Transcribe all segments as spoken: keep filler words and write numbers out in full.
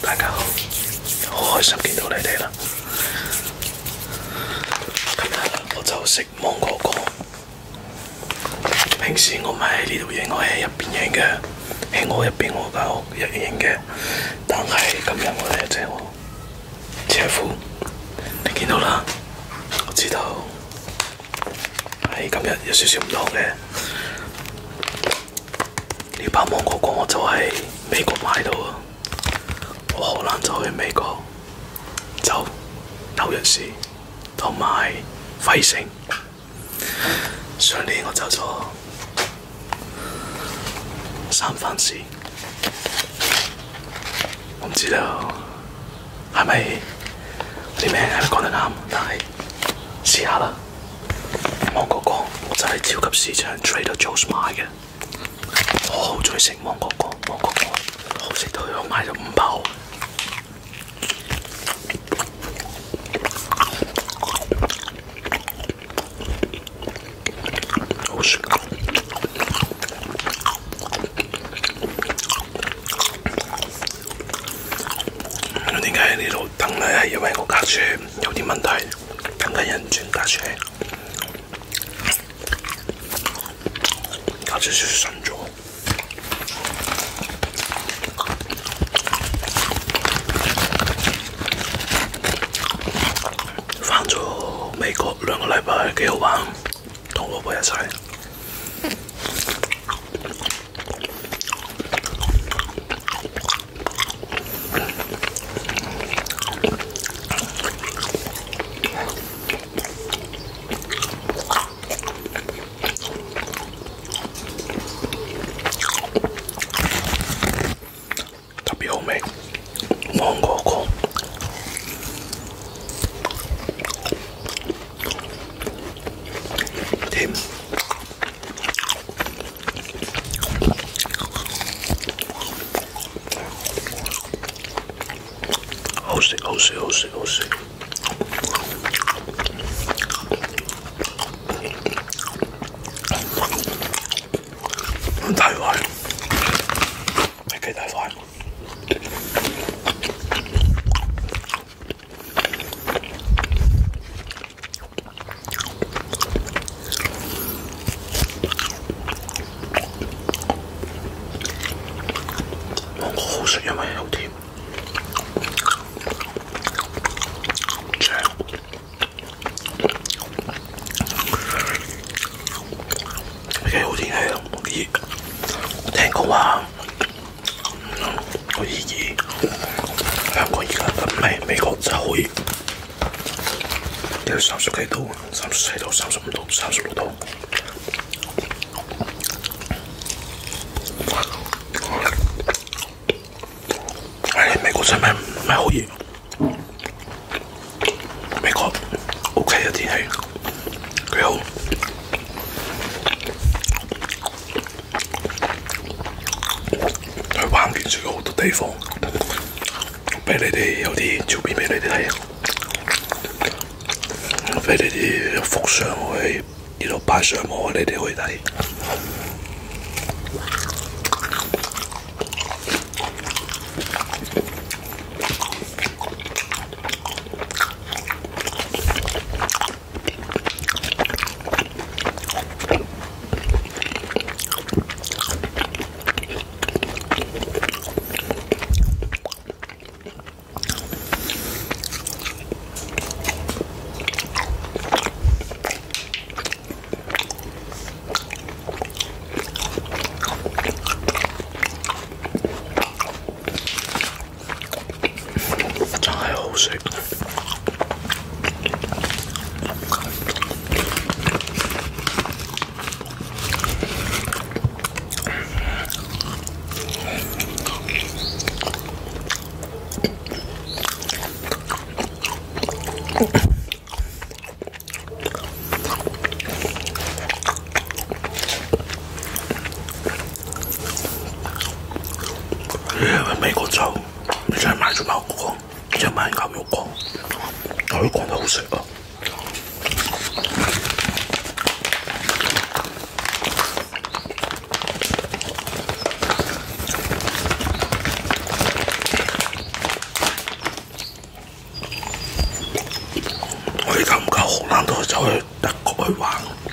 大家好，好開心見到你哋啦。今日我就食芒果乾。平時我唔係喺呢度影，我喺入邊影嘅，喺我入邊我間屋入影嘅。但係今日我咧即係我車夫，你見到啦，我知道係今日有少少唔同嘅。呢包芒果乾我就喺美國買到啊，我荷蘭就去美國，就紐約市同埋費城。上年我走咗三藩市，我唔知道係咪啲名係咪講得啱，但係試下啦。芒果乾我就喺超級市場 Trader Joe's 買嘅。我好鍾意食芒果乾，芒果乾好食到我買咗五包。好食。點解喺呢度等咧？係因為我架車有啲問題，等緊人轉架車，架車少少順咗。返咗美國兩個禮拜，幾好玩，同老婆一齊。特別好味，芒果乾。甜，好食好食好食好食。大塊，係幾大塊？芒果好食，因為好甜，正。幾好天氣啊！熱，聽講話好熱熱，香港而家唔係美國真係好熱，有三十幾度，三十四度、三十五度、三十六度。美國真係唔係好熱，美國 OK 嘅天氣幾好。去玩完食咗好多地方，俾你哋有啲照片俾你哋睇，俾你哋有幅相我喺呢度擺上網，你哋可以睇。好食。美國就你真係買咗芒果乾，又買牛肉乾，牛肉乾都好食啊！ 去德國去玩。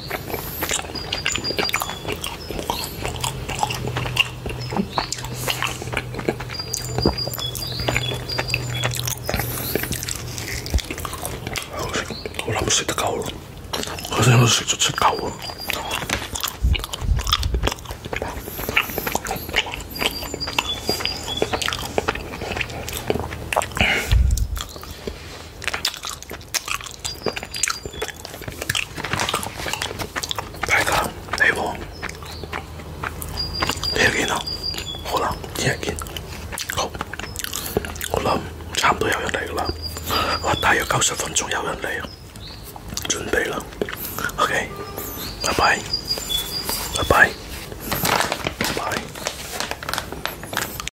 我諗食得夠咯，頭先都食咗七嚿咯。大家你好，聽日見啊！好啦，聽日見。好，我諗差唔多有人嚟㗎啦，我大約九十分鐘有人嚟。準備啦 ，OK，拜拜，拜拜。